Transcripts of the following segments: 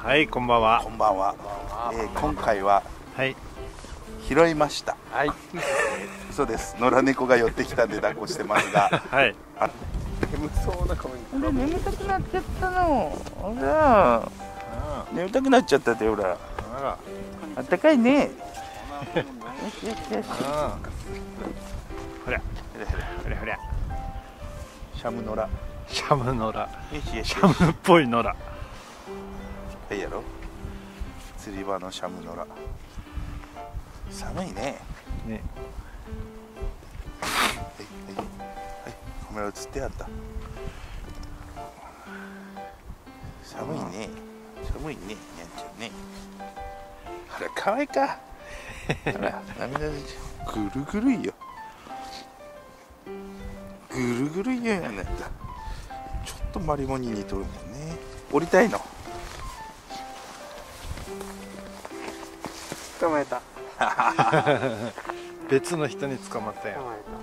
はい、こんばんは。 こんばんは。今回は拾いました。はい。そうです。野良猫が寄ってきたんで抱っこしてますが。はい。 眠そうな顔に。 俺眠たくなっちゃったの。ほら。眠たくなっちゃったってほら。あったかいね。よしよしよし。 ほら。ほらほら。 シャム野良。 シャム野良。 シャムっぽい野良。 はいやろ。釣り場のシャム野良。寒いね。ね。はいはいカメラ映ってやった。寒いね。寒いね。にゃんちゃんね。ほら可愛いか。ほら涙出ちゃう。ぐるぐるいよ。ぐるぐるいよやねんだ。ちょっとマリモに似とるもんね。降りたいの。 捕まえた。 別の人に捕まったよ。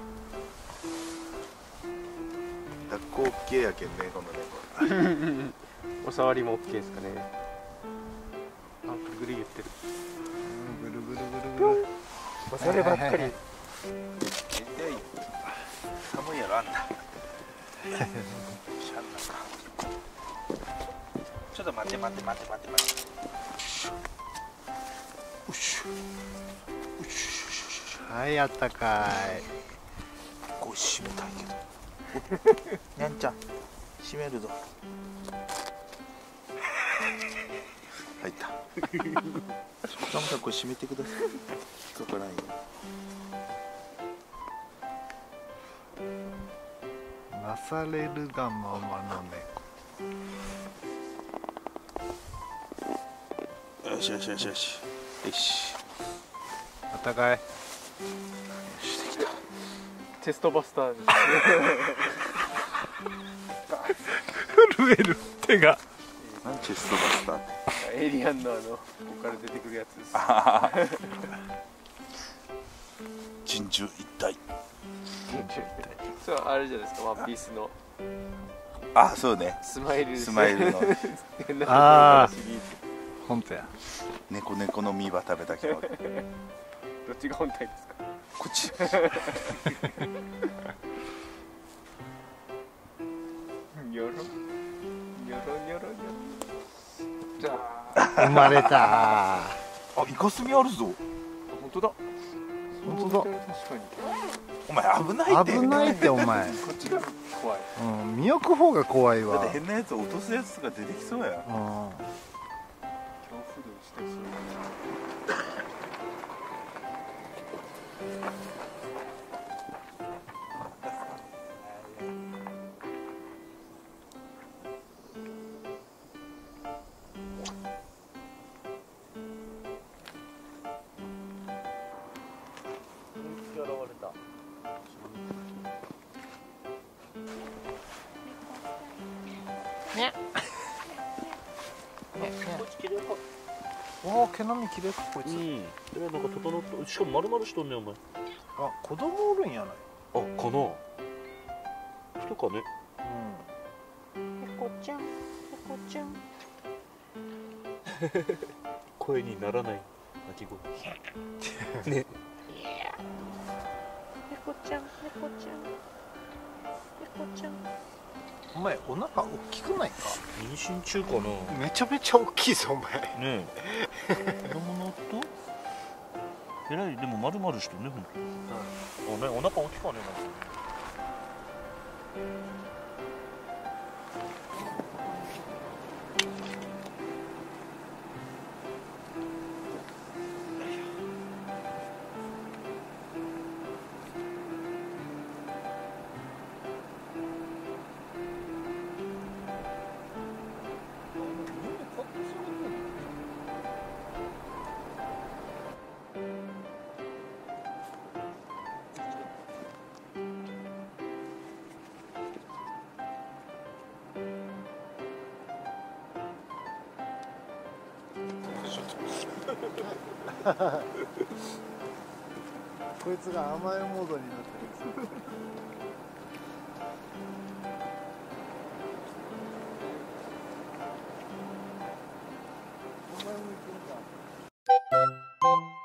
抱っこ OK やけんね、この猫。 お触りも OK ですかね。あ、ぐるぐる言ってる。 ぐるぐるぐるぐる。 そればっかり。 寒いやろあんた。ちょっと待って待って待って待って待って。よし。 はい、あったかい。 こう締めたいけど。にゃんちゃん、締めるぞ。入った。ガムさん、これ締めてください。引っかからないよ。 なされるがままの猫。よしよしよしよし。よし。 あったかい。よし、できた。 テストバスターです。 震える手が。 何チェストバスターって。 エイリアンのここから出てくるやつです。 珍獣一体。 そうあれじゃないですか、ワンピースの。 あ、そうね。 スマイルの。 ああ。本当や。 猫の実は食べたけど。どっちが本体ですか。 こっち。 ニョロニョロニョロニョロ。じゃあ。生まれた。 あ、イカスミあるぞ。 本当だ。 本当だ。 確かに。 お前危ないって。 危ないってお前。 こっちが怖い。 うん、見置く方が怖いわ。 だって変なやつ落とすやつとか出てきそうや。 恐怖度してそう。 ね。おお、毛並み綺麗かこいつ。 なんか整った。しかも丸々しとんねお前。 あ、子供おるんやない。 あ、かな。人かね。 猫ちゃん、猫ちゃん。 声にならない鳴き声。ね。 猫ちゃん、猫ちゃん。猫ちゃん。 お前お腹大きくないか。 妊娠中かな。 めちゃめちゃ大きいぞお前。 ねえ。子供の夫。えらいでも丸々しとね本当。ねお腹大きかねこいつが甘えモードになってるんですよ。 う。